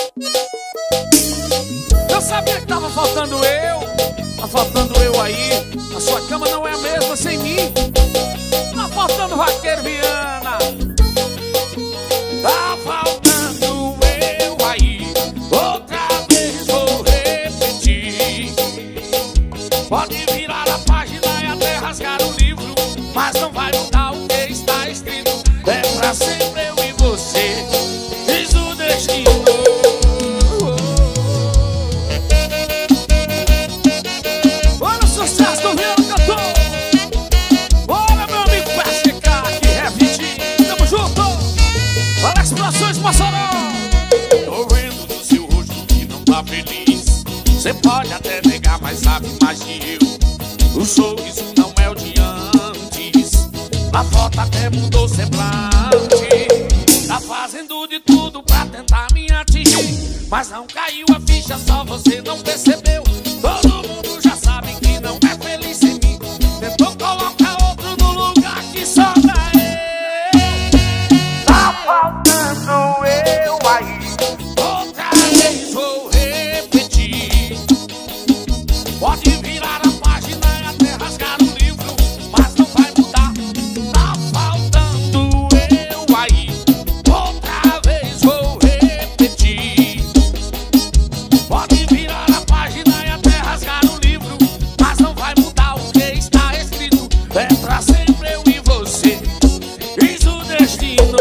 Eu sabia que tava faltando eu. Tá faltando eu aí. A sua cama não é a mesma sem mim. Tá faltando Vaqueiro Viana. Tá faltando eu aí. Outra vez vou repetir. Pode virar a página e até rasgar o livro, mas não vai mudar o que está escrito. É pra sempre eu e você, diz o destino. Olha o sucesso do Viana Cantor. Olha meu amigo PSK, que é Vitinho. Tamo junto. Olha as explosões, Mossoró. Tô vendo do seu rosto que não tá feliz. Cê pode até negar, mas sabe mais que eu. O sorriso não é o de antes. Na foto até mudou o semblante. Tá fazendo de tudo pra tentar me atingir, mas não caiu a ficha, só você não percebeu. Todo mundo já sabe que não é feliz sem mim. Tentou colocar outro no lugar que sobra ele. Tá faltando eu aí. Outra vez vou repetir. Pode virar a página e até rasgar o livro, mas não vai mudar. Tá faltando eu aí. Outra vez vou repetir. Pode virar a página e até rasgar o livro, mas não vai mudar o que está escrito. É pra sempre eu e você, diz o destino.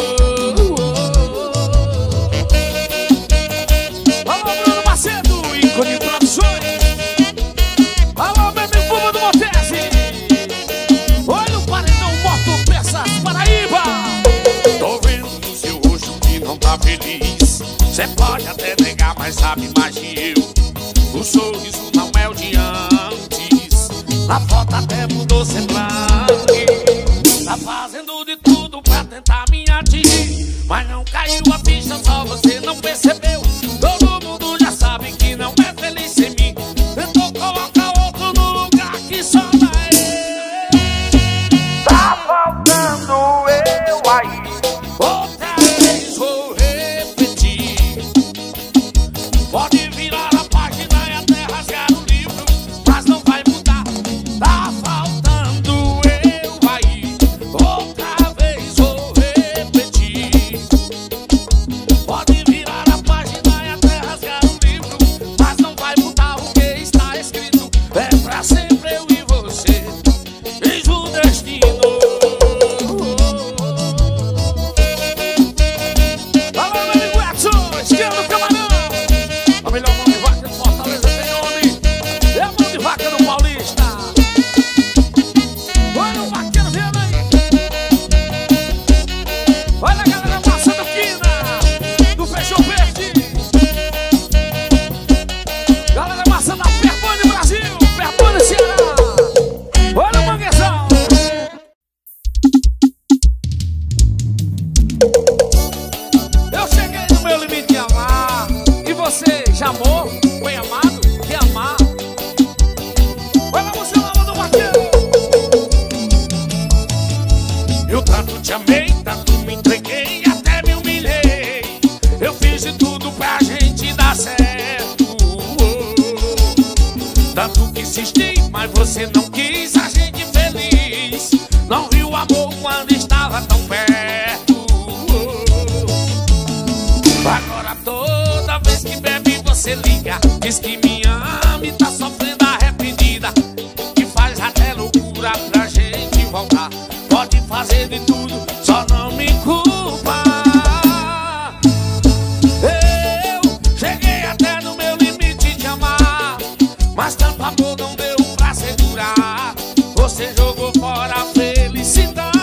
Alô, Bruno Macedo, ícone Produções. Alô, meu amigo Buba do Montese. Olha o paredão Moto Peças Paraíba. Tô vendo no seu rosto que não tá feliz. Cê pode até negar, mas sabe mais que eu. O sorriso não é o de antes. Na foto até mudou semblante. Tá fazendo de tudo pra tentar me atingir, mas não caiu a ficha, só você não percebeu. Todo mundo já sabe que não é feliz sem mim. Tentou colocar outro no lugar que sobra ele. Tá faltando eu aí. Outra vez vou repetir. Pode virar a página e até rasgar o livro, mas não vai mudar. Tá faltando eu aí. Outra vez vou repetir. Pode virar a página e até rasgar o livro, mas não vai mudar o que está escrito. É pra sempre eu e você, diz o destino. Alô, meu amigo Edson, esquerda do Camarão. A melhor mão de vaca de Fortaleza tem nome. É a mão de vaca do Paulista. Olha o Vaqueiro Viana aí. Olha a galera massa do Quina, do Feijão Verde. Galera massa da Perbone Brasil, Perbone Ceará. Olha o Manguezão. Eu cheguei no meu limite de amar, e você já amou? Foi amado? Quer amar? Olha você lá do Vaqueiro. Eu tanto te amei, tanto me entreguei, até me humilhei. Eu fiz de tudo pra gente dar certo. Tanto que insisti, mas você não quis a gente feliz. Não viu o amor quando estava tão perto. Agora toda vez que bebe você liga, diz que me ama e tá sofrendo arrependida, que faz até loucura pra gente voltar. Pode fazer de tudo, só não me culpa. Eu cheguei até no meu limite de amar, mas tanto amor não deu pra segurar. Você jogou fora a felicidade.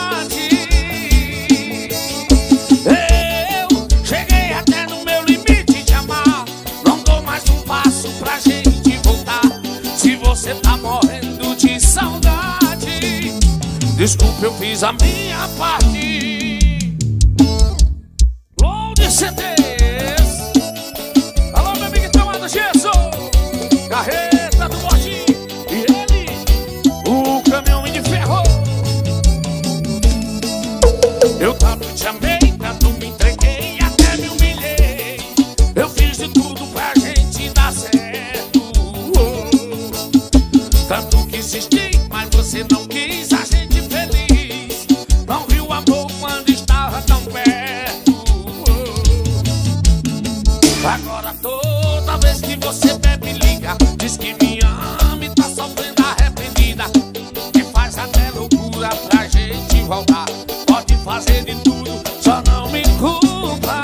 Eu cheguei até no meu limite de amar, não dou mais um passo pra gente voltar. Se você tá morrendo de saudade, desculpa, eu fiz a minha parte. Load CDs. Alô, meu amigo Tomado Gesso, Carreta do Botinho, e ele, o caminhão de ferro. Eu tanto te amei, tanto me entreguei, até me humilhei. Eu fiz Agora toda vez que você bebe liga, diz que me ama e tá sofrendo arrependida, que faz até loucura pra gente voltar. Pode fazer de tudo, só não me culpa.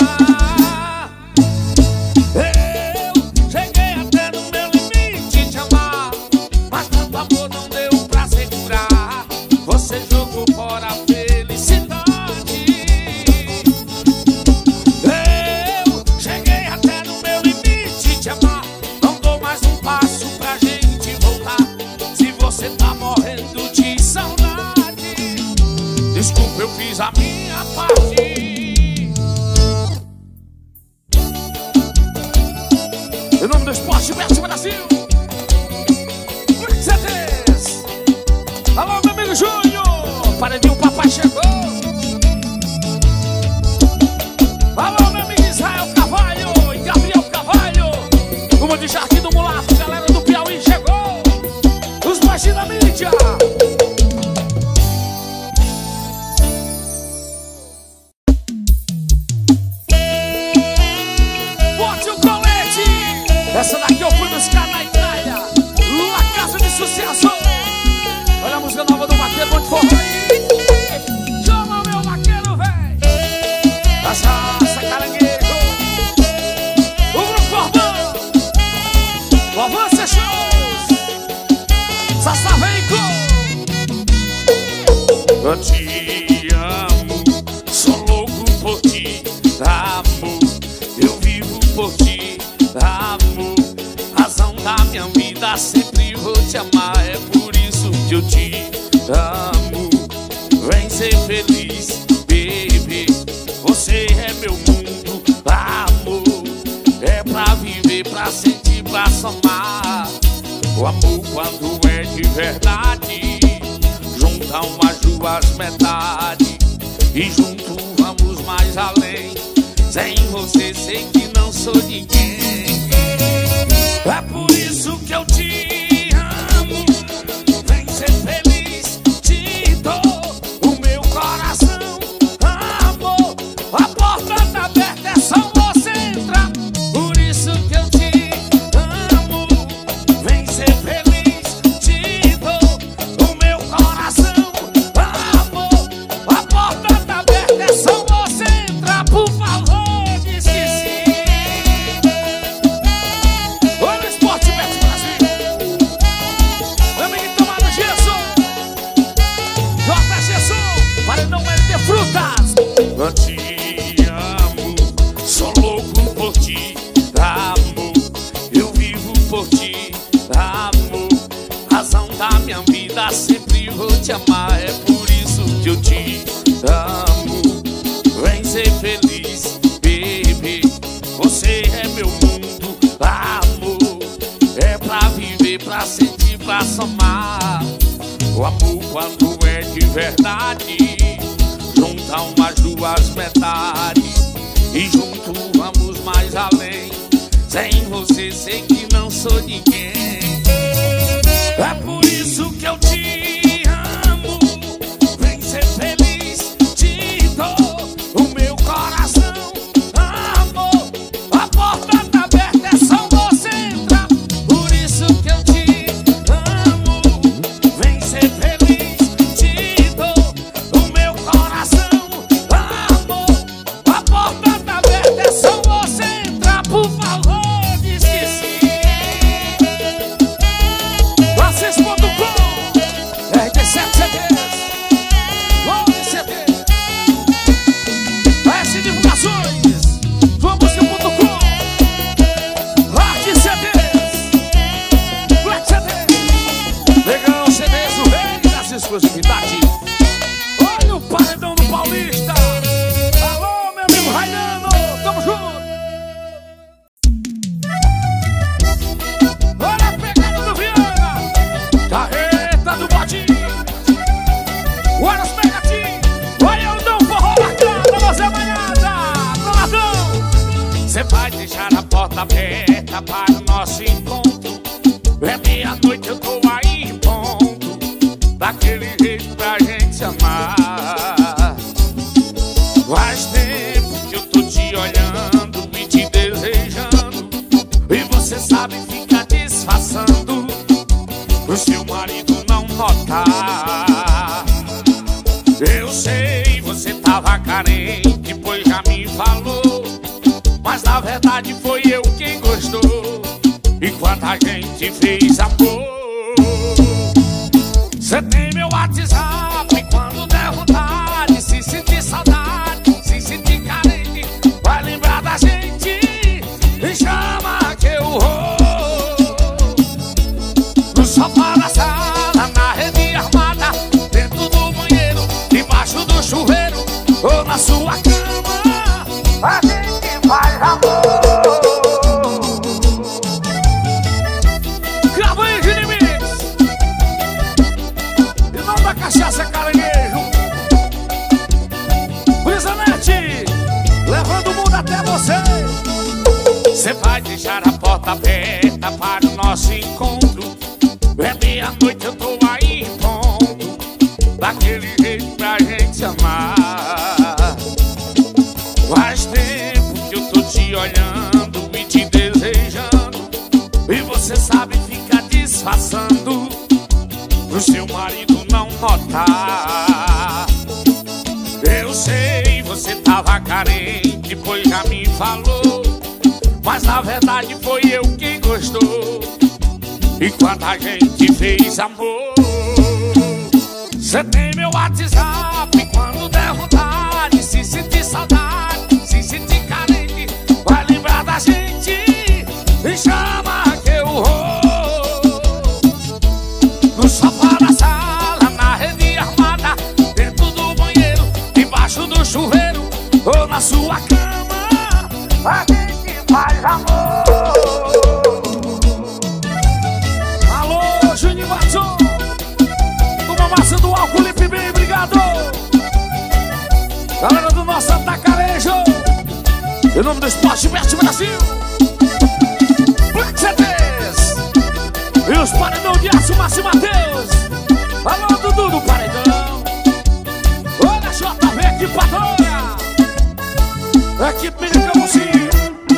Eu cheguei até no meu limite de amar, mas tanto amor não deu pra segurar. Você jogou fora a felicidade. Eu cheguei até no meu limite de amar, não dou mais um passo pra gente voltar. Se você tá morrendo de saudade, desculpa, eu fiz a minha parte. Em nome do Esporte Bet Brasil, CDs. Alô, meu amigo Júnior, paredinho, o papai chegou. Alô, meu amigo Israel Carvalho e Gabriel Carvalho, uma de Jardim do Mulato, galera do Piauí chegou. Os baixinhos da mídia. Bote o colete. Essa daqui eu fui buscar na Itália, La Casa de Sucesso. Olha a música nova do Vaqueiro, onde for aí. Chama meu vaqueiro, véi. Cachaça, caranguejo. O Grupo Corvão. O Avança Shows. Sassá Veículo. Eu te amo, sou louco por ti, amor. Eu vivo por ti, amor. Razão da minha vida, sempre vou te amar. É por isso que eu te amo. Vem ser feliz, baby. Você é meu mundo, amor. É pra viver, pra sentir, pra somar. O amor quando é de verdade, juntamos as duas metades e juntos vamos mais além. Sem você sei que não sou ninguém. É por isso que eu te amo. Vem ser feliz, te dou o meu coração, amor. A porta tá aberta, é só você entrar. Por isso que eu te amo. Vem ser feliz, te dou o meu coração, amor. A porta tá aberta, é só você entrar. Por favor, diz que sim. Olha o Esporte Bet Brasil. Meu amigo Tomado Gesso, J. Gesso, paredão LD Frutas. Eu te amo, sou louco por ti, amor. Eu vivo por ti, amor. Razão da minha vida, sempre vou te amar. É por isso que eu te amo. Vem ser feliz, baby. Você é meu mundo, amor. É pra viver, pra sentir, pra somar. O amor quando é de verdade, juntamos as duas metades e juntos vamos mais além. Sem você sei que não sou ninguém. É por isso que eu te amo. Vem ser feliz, te dou o meu coração, amor. A porta tá aberta, é só você entrar. Por isso que eu te amo. Vem ser feliz, te dou o meu coração, amor. A porta tá aberta, é só você entrar. Por favor, diz que sim. Assis.com, RD7 CDs, Lourdes CD, AS Divulgações, Joãobusca.com, Arte CDs, Black CD, Legal CDs, o rei das exclusividades. Olha o paredão do Paulista. Alô, meu amigo Raiano, tamo junto. Olha a pegada do Viana, carreta do Bodinho. Olha os pegadinhos, olha o Dom Forró marcado, você amanhada, Donadão. Cê vai deixar a porta aberta para o nosso encontro. É meia-noite, eu tô aí em ponto, daquele jeito pra gente se amar. Faz tempo que eu tô te olhando e te desejando. falou, mas na verdade foi eu quem gostou. Enquanto a gente fez amor. Cê tem meu WhatsApp, quando der vontade, se sentir saudade, se sentir carente, vai lembrar da gente. Me chama que eu vou. No sofá da sala, na rede armada, dentro do banheiro, debaixo do chuveiro, ou na sua cama, a gente faz amor. Grava aí, Ginimes. E não da cachaça caranguejo. Brisanete, levando o mundo até você. Você vai deixar a porta aberta para o nosso encontro. É meia-noite, eu tô aí em ponto, daquele jeito pra gente se amar. Faz tempo que eu tô te olhando e te desejando, e você sabe ficar disfarçando pro seu marido não notar. Eu sei, você tava carente, pois já me falou, mas na verdade foi eu quem gostou. Enquanto a gente fez amor. Cê tem meu WhatsApp, quando der vontade, se sentir saudade, se sentir carente, vai lembrar da gente. Me chama que eu vou. No sofá da sala, na rede armada, dentro do banheiro, debaixo do chuveiro, ou na sua cama, a gente faz amor. Juninho Batson, toma massa do álcool, limpe bem, obrigado. Galera do nosso atacarejo, em nome do Esporte Bet Brasil, Black CDs e os paredão de aço, Márcio Matheus. Alô, Dudu do paredão. Olha a JV aqui, patrulha. Equipe Mini Camusim.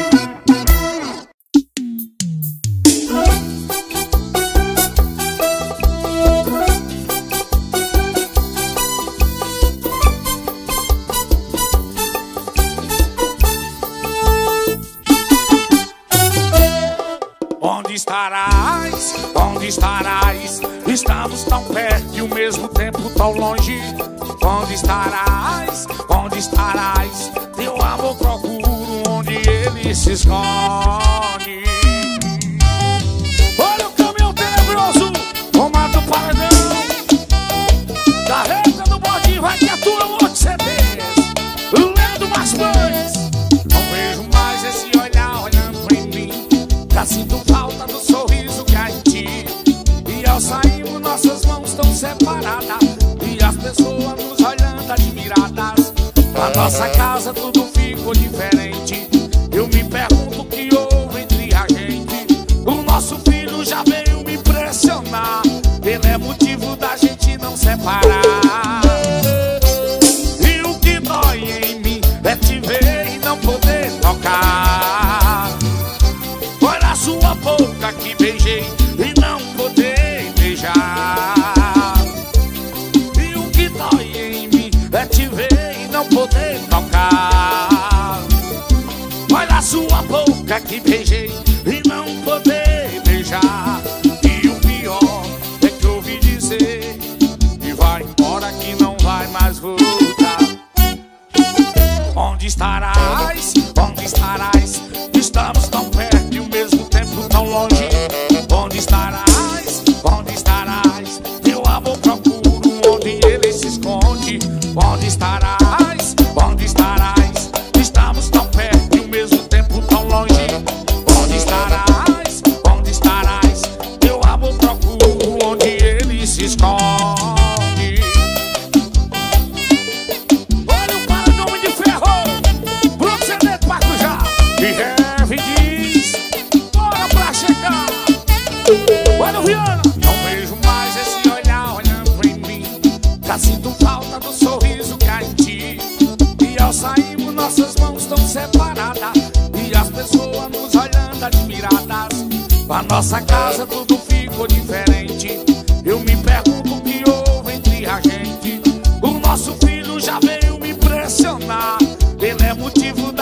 Onde estarás? Estamos tão perto e ao mesmo tempo tão longe. Onde estarás? Onde estarás? Teu amor procuro onde ele se esconde. Olha o caminhão tenebroso, comando o paredão. Carrega no bode, vai que atua um monte de CDs. Lendo mais pães. Não vejo mais esse olhar olhando em mim. Já sinto falta do sorriso que a gente. E ao sairmos nossas mãos estão separadas, e as pessoas nos olhando admiradas. Na nossa casa tudo ficou diferente. Eu me pergunto o que houve entre a gente. O nosso filho já veio me impressionar. Ele é motivo da gente não separar. E o que dói em mim é te ver e não poder tocar. Olha a sua boca que beijei e não poder beijar. E o que dói em mim é te ver e não poder tocar. Olha a sua boca que beijei e não poder beijar. E o pior é que ouvi dizer que vai embora, que não vai mais voltar. Onde estarás? Onde estarás? Estamos tão perto e ao mesmo tempo tão longe. Onde estarás? Onde estarás? Teu amor procuro onde ele se esconde. Onde estarás? Onde estarás? Estamos tão perto e ao mesmo tempo tão longe. Onde estarás? Onde estarás? Teu amor procuro onde ele se esconde. Olha o paredão de ferro, Bruno CD do Pacujá. E diz, bora pra chegar. Olha o Viana. Não vejo mais esse olhar olhando em mim. Já sinto falta do sorriso que a gente. E ao sairmos nossas mãos estão separadas, e as pessoas nos olhando admiradas. Na nossa casa tudo ficou diferente. Eu me pergunto o que houve entre a gente. O nosso filho já veio me impressionar. Ele é motivo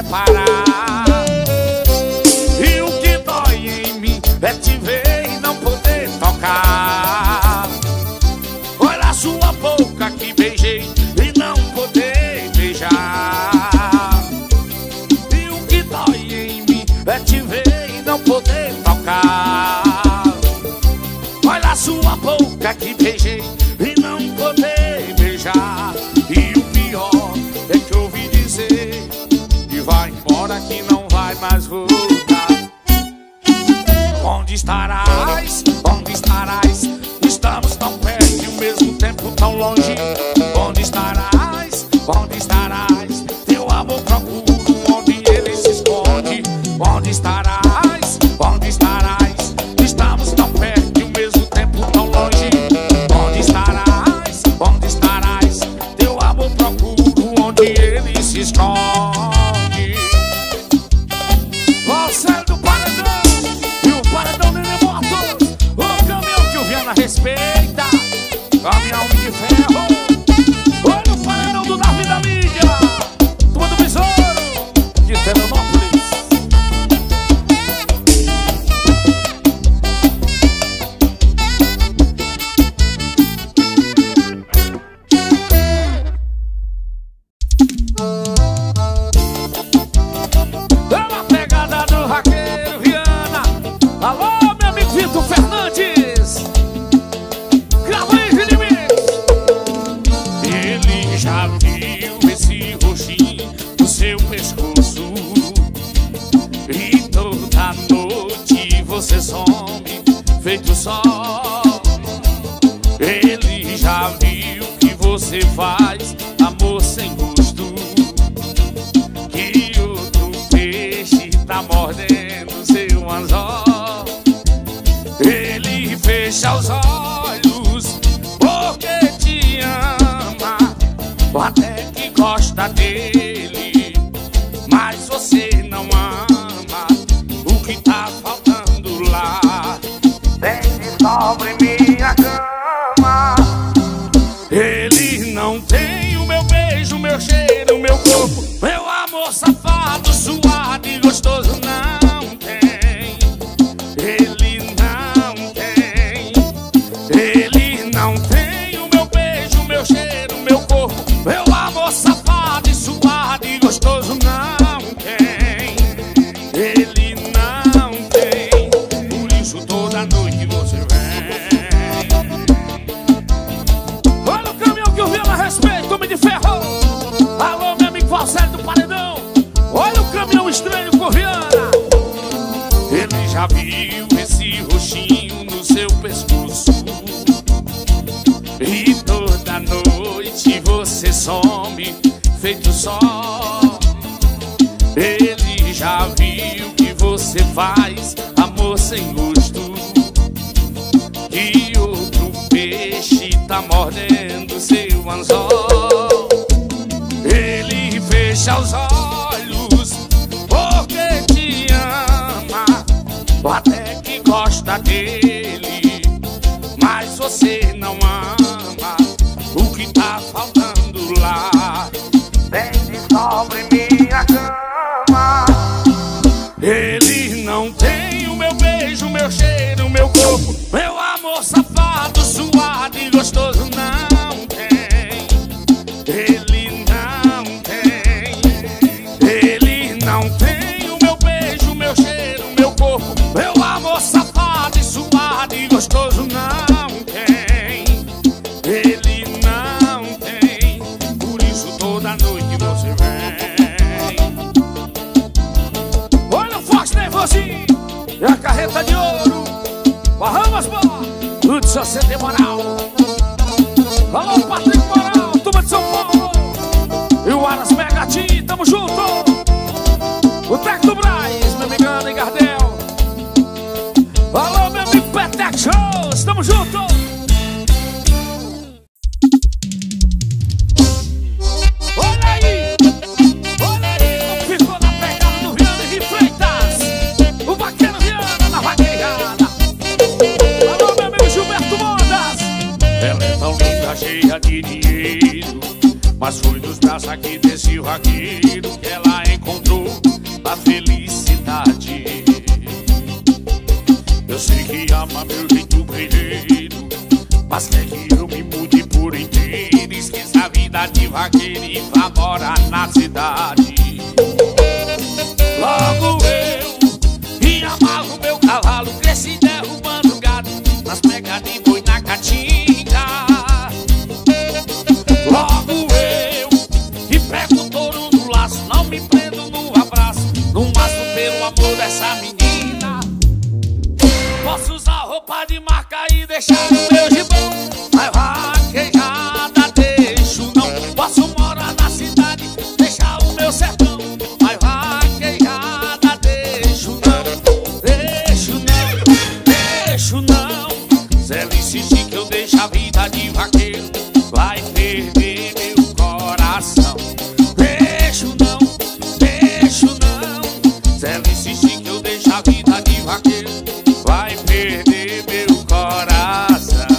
separar. E o que dói em mim é te ver e não poder tocar. Olha a sua boca que beijei e não poder beijar. E o que dói em mim é te ver e não poder tocar. Olha a sua boca que beijei e não poder beijar. E o pior é que eu ouvi dizer que vai embora, que não vai mais voltar. Onde estarás? Onde estarás? Estamos tão perto e ao mesmo tempo tão longe. Onde estarás? Onde estarás? Teu amor procuro onde ele se esconde. Onde estarás? Onde estarás? Estamos tão perto e ao mesmo tempo tão longe. Onde estarás? Onde estarás? Teu amor procuro onde ele se esconde. Você do paredão e o paredão Nenê Motos, o caminhão que o Viana respeita, caminhão de ferro. Olha o paredão do Davi da mídia, turma do Besouro de Telenópolis. Pela pegada do Raqueiro Viana. Alô, meu amigo Vitor Fernandes, grava aí, Felipe. Ele já viu esse roxinho no seu pescoço e toda noite você some feito sol. Ele já viu que você faz amor sem gosto, que outro peixe tá mordendo seu anzol. Ele fecha os olhos porque te ama, ou até que gosta dele, mas você não ama. O que tá faltando lá? Desce sobre minha cama. Ele não tem o meu beijo, meu cheiro, meu corpo, meu amor safado, suado e gostoso. Não tem. Ele não tem. Ele não tem o meu beijo, meu cheiro, meu corpo, meu amor safado e suado e gostoso. Não tem. Ele não tem. Por isso toda noite você vem. Olha o caminhão que eu vi a respeito, homem de ferro. Alô, meu amigo Valsério do Paredão. Olha o caminhão estranho com Viana. Ele já viu esse roxinho no seu pescoço e toda noite você some feito sol. Ele já viu que você faz amor sem gosto, que outro peixe tá mordendo seu anzol. Ele fecha os olhos porque te ama, ou até que gosta dele, mas você não ama. O que tá faltando lá? Desce sobre minha cama. Ele não tem o meu beijo, meu cheiro, meu corpo, meu amor safado, suado e gostoso. Não tem. Ele não tem. Ele não tem o meu beijo, meu cheiro, meu corpo, meu amor safado e suado e gostoso. Não tem. Ele não tem. Por isso toda noite você vem. Olha o Fox nervosinho e a carreta de ouro, Bahamas Boa, tudo só ser de moral. Alô, Patrick Moral, turma de São Paulo, e o Aras Megatim, tamo junto. O Tec do Braz, meu amigo Ana e Gardel. Alô, meu amigo Petec Shows, tamo junto. Olha aí como ficou na pegada do Viana e Freitas, o vaqueiro Viana na vaquejada. Alô, meu amigo Gilberto Modas. Ela é tão linda, cheia de dinheiro, mas foi nos braços aqui desse vaqueiro que ela encontrou a felicidade. Eu sei que ama meu jeito guerreiro, mas quer que eu me mude por inteiro. Esqueça a vida de vaqueiro e vá morar na cidade. Logo eu e amarro meu cavalo, cresci derrubando gado nas pegas de boi na caatinga. Logo eu e pego o touro no laço, não me prendo no abraço, no maço pelo amor dessa menina. Posso usar roupa de marca e deixar o meu gibão, mas vaquejada deixo não. Posso morar na cidade, deixar o meu sertão, mas vaquejada deixo não. Deixo não, deixo não. Se ela insistir que eu deixo a vida de vaqueiro, vai perder meu coração. Deixo não, deixo não. Se ela insistir que eu deixo a vida de vaqueiro, vai perder meu coração.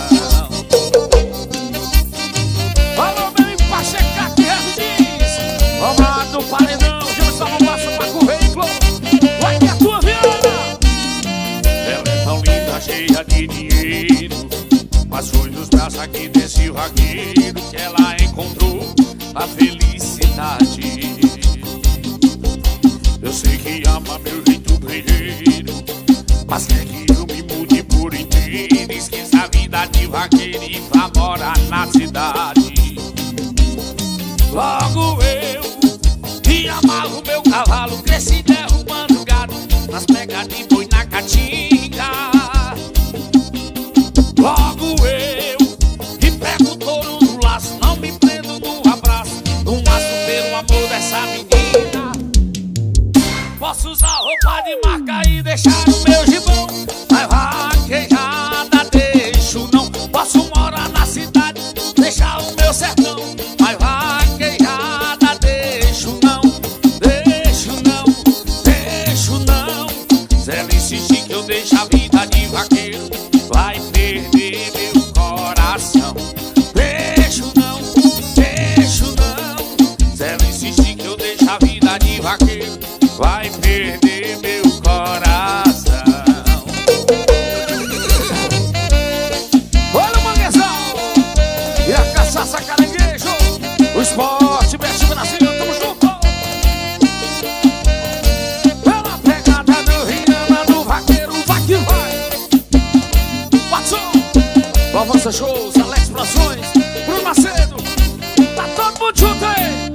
Falou, meu empachecar que diz. Vamos lá do paredão, já só não passa pra currículo. Vai que é a tua Viana. Ela é tão linda, cheia de dinheiro, mas foi nos braços aqui desse vaqueiro que ela encontrou a felicidade. Eu sei que ama meu jeito guerreiro, mas quer que eu me mude por inteiro. Esqueça a vida de vaqueiro e vá morar na cidade. Logo eu e amarro meu cavalo, cresci derrubando gado nas pegas de boi na caatinga. Logo eu e pego o touro no laço, não me prendo no abraço, no maço pelo amor dessa menina. Posso usar roupa de marca e deixar o meu gibão, mas vaquejada deixo não. Posso morar na cidade, deixar o meu sertão, mas vaquejada deixo não. Deixo não, deixo não. Se ela insistir que eu deixo a vida de vaqueiro, vai perder meu coração. Deixo não, deixo não. Se ela insistir que eu deixo a vida de vaqueiro, vai perder meu coração. Olha o manguezão e a cachaça caranguejo, o esporte Best Brasil, tamo junto. Pela pegada do Rihanna, do vaqueiro, vai que vai. Watson, Avança Shows, Alex Produções, Bruno Macedo, tá todo mundo junto aí.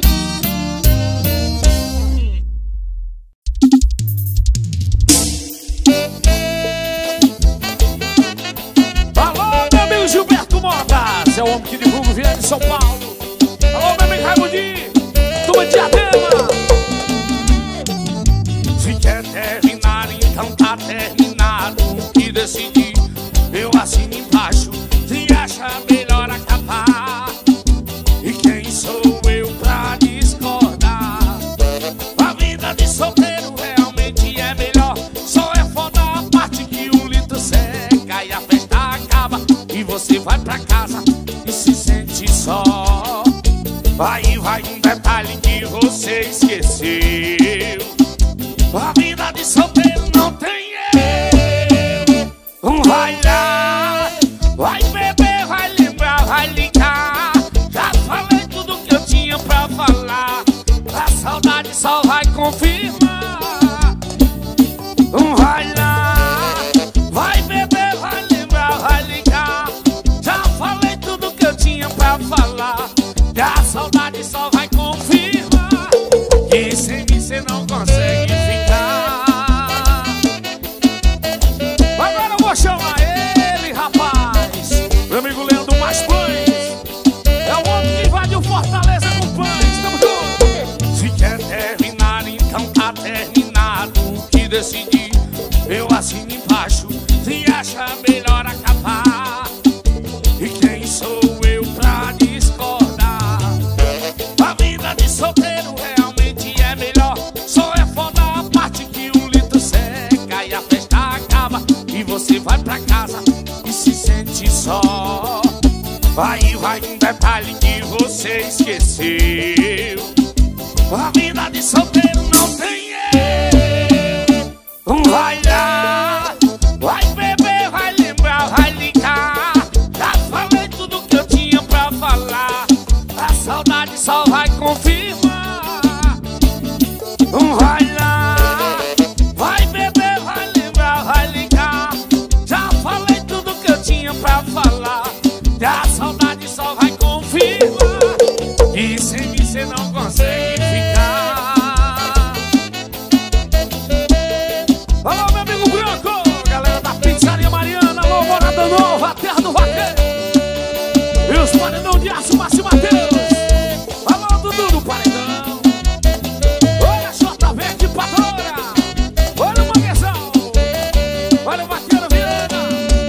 Gilberto Motas, é o homem que divulga o Viana de São Paulo. Alô, meu amigo Raimundinho, turma de Diadema. Se quer terminar, então tá terminado. O que decidi, eu assino embaixo. Se acha melhor acabar, e quem sou eu pra discordar? A vida de solteiro realmente é melhor. Só é foda a parte que o litro seca e a festa acaba e você vai pra casa e se sente só. Aí vai um detalhe que você esqueceu: a vida de solteiro não tem eu. Vai lá, vai beber, vai lembrar, vai ligar. Já falei tudo que eu tinha pra falar, a saudade só vai confirmar. Vai lá, vai beber, vai lembrar, vai ligar. Já falei tudo que eu tinha pra falar, e a saudade só vai confirmar que sem mim cê não consegue ficar. Agora eu vou chamar ele, rapaz, meu amigo Leandro Mais Pães. É o homem que invadiu Fortaleza com pães, tamo junto. Se quer terminar, então tá terminado. O que decidi, eu assino embaixo. Se acha melhor acabar, e quem sou eu pra discordar? A vida de solteiro realmente é melhor. Só é foda a parte que o litro seca e a festa acaba e você vai pra casa e se sente só. Aí vai um detalhe que você esqueceu: a vida de solteiro não tem erro. paredão de aço, Márcio Matheus. Alô, Dudu do paredão. Olha a JV aqui, patrona. Olha o manguezão. Olha o Vaqueiro Viana.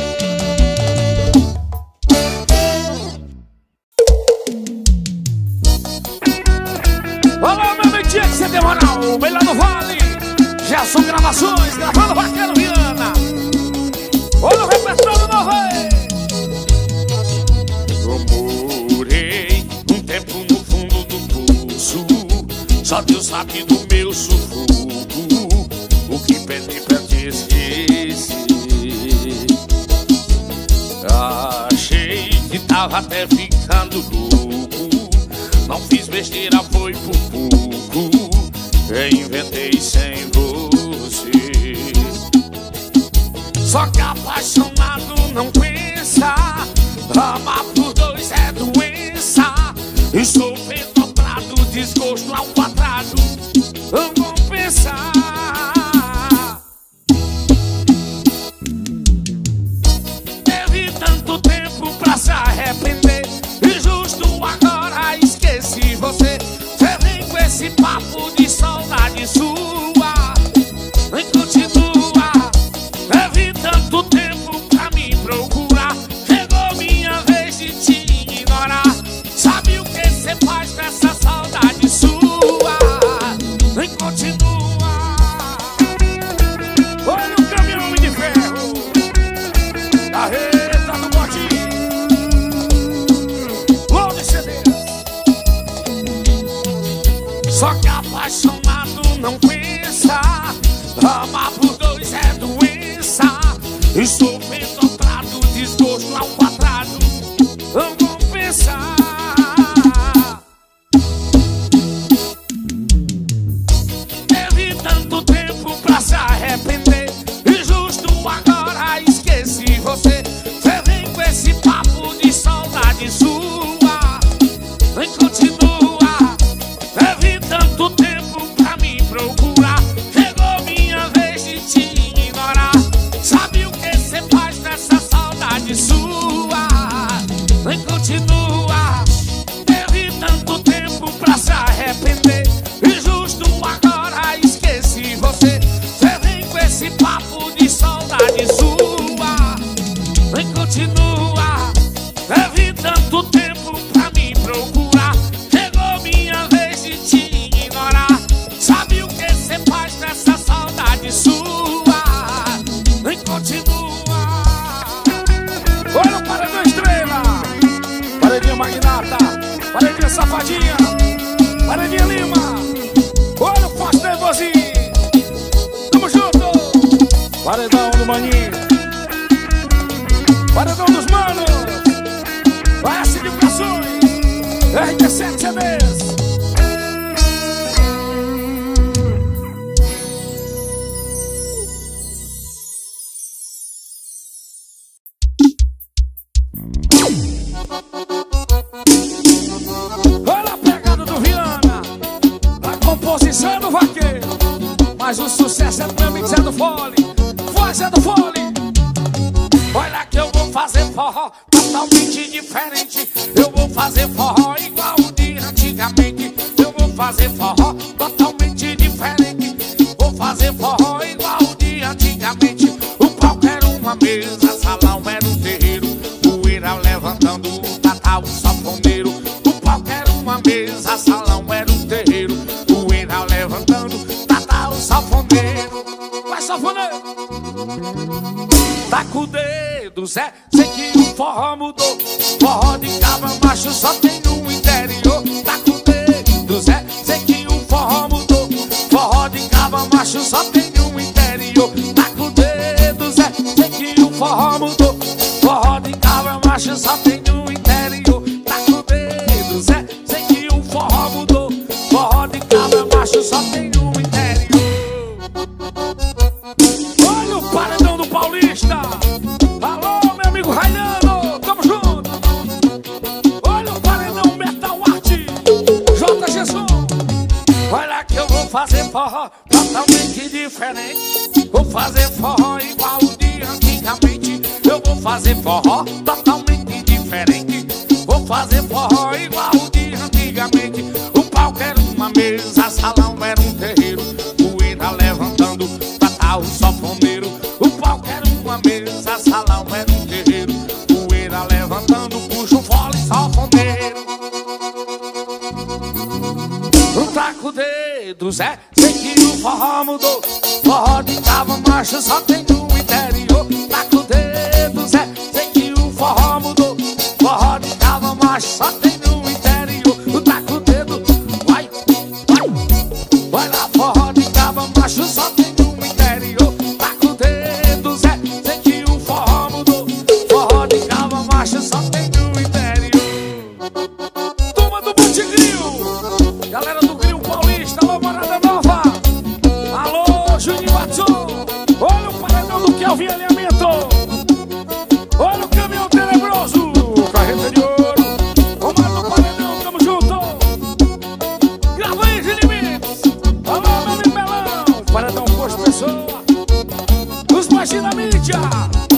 Olá, meu amigo, tinha que ser demoral. Melhor do Vale. Já são gravações, gravando Vaqueiro Viana. Olha o repertório novo aí. Eu morei um tempo no fundo do poço. Só Deus sabe do meu sufoco. O que pedi pra te esquecer. Achei que tava até ficando louco. Não fiz besteira, foi por pouco. Inventei sem você. Só que apaixonado não pensa. Amar por dois é doença. Estou vendo dobrado, desgosto ao quadrado. Não vou pensar. Teve tanto tempo pra se arrepender e justo agora esqueci você. Você vem com esse papo de saudade sua. Vem continua. Teve tanto tempo pra me procurar. Chegou minha vez de te ignorar. Sabe o que você faz com essa saudade sua? Vem continua. Olha o caminhão de ferro. Carreta do botinho. Load CDs. Só que apaixonado não pensa. Amar por dois é doença. Estou vendo dobrado, desgosto ao quadrado. Não vou pensar. Teve tanto tempo pra se arrepender e justo agora esqueci você. Você vem com esse papo de saudade sua. Vem continua. Teve tanto tempo pra me procurar. Chegou minha vez de te ignorar. Sabe o que você faz nessa saudade sua? Vem continua. Teve tanto tempo pra se arrepender e justo agora esqueci você. Você vem com esse papo de saudade sua. Vem continua. Teve tanto tempo pra me procurar. Chegou minha vez de te ignorar. Sabe o que você faz nessa saudade sua? Vem continua. Olha o paredão estrela. Paredinha magnata. Paredinha safadinha. Paredinha Lima. Olha o forte nervosinho. Tamo junto. Paredão do maninho. Paredão dos manos. S Divulgações. RT7 CDs. Olha a pegada do Viana. A composição é do Vaqueiro, mas o sucesso é do meu amigo Zé do Fole. Voz Zé do Fole. Olha que eu vou fazer forró totalmente diferente. Eu vou fazer forró igual o de antigamente. Eu vou fazer forró totalmente diferente. Vou fazer forró igual o de antigamente. O palco era uma mesa, salão era um terreiro. Poeira levantando, tatá o sanfoneiro. O palco era uma mesa, salão era um terreiro. Poeira levantando, tatá o sanfoneiro. Vai sanfoneiro. Tá com o dedo, Zé, sei que o forró mudou. Forró de cabra macho só tem no interior. Tá com o dedo, Zé, sei que o forró mudou. Forró de cabra macho só tem no interior. Tá com o dedo, Zé, sei que o forró mudou. Forró de cabra macho só tem no interior. Tá com o dedo, Zé, sei que o forró mudou. Forró de cabra macho só tem no interior. Olha o paredão do Paulista. Alô, meu amigo Raiano, tamo junto. Olha o paredão Metal Art, J. Jesus. Olha que eu vou fazer forró totalmente diferente. Vou fazer forró igual o de antigamente. Eu vou fazer forró totalmente diferente. Vou fazer forró igual de antigamente. O palco era uma mesa, salão era um terreiro, poeira levantando, tá o sanfoneiro. O palco era uma mesa, salão era um terreiro, poeira levantando, puxa o fole sanfoneiro. Não tá com o dedo, Zé, sei que o forró mudou. Forró de cava marcha só tem no interior. Tá com o dedo, Zé, sei que o forró mudou. Forró de cava marcha só tem no interior. Tá com o dedo, vai, vai, vai lá. Forró de cava marcha só tem no interior. Tá com o dedo, Zé, sei que o forró mudou. Forró de cava marcha só tem no interior. Turma do Monte-Gril, galera do Gril Paulista, alô Morada Nova, alô Juninho Watson, olha o paredão do Kelvin Alinhamento, olha o caminhão tenebroso, carreta de ouro, comando do paredão, tamo junto, grava aí, Gilimites, alô meu amigo Melão, paredão Posto Pessoa, os baixinhos da mídia.